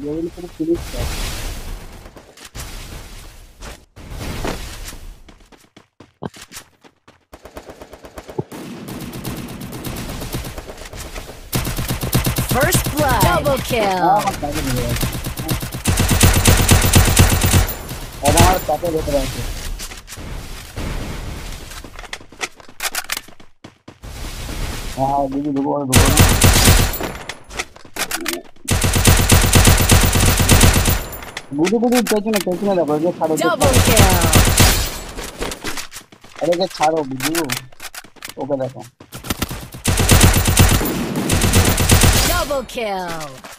Level पर finish कर। First blood. Double kill. हमारे पापा देख रहे थे। हाँ दीदी दुकान गुडू टेंशन लगा ये छाड़ो Double kill. अरे ये छाड़ो गुडू ओके देखो Double kill.